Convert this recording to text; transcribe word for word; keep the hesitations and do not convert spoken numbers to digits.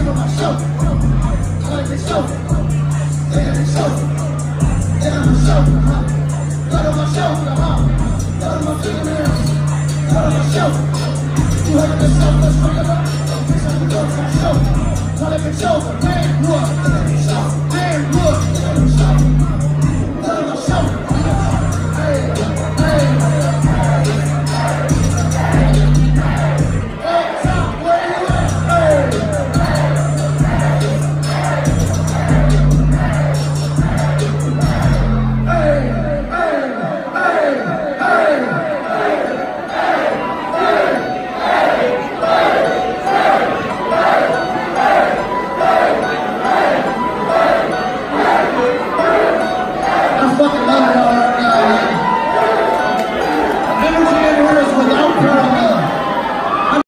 on my shoulder. I like the shoulder. They on the shoulder. They on my shoulder, huh? Blood on my shoulder, huh? Blood on my fingernails. Blood on my shoulder. You heard the shoulder, let's bring it up. Bitch, I'm the dog to my shoulder. I like the shoulder, man. You are the shoulder.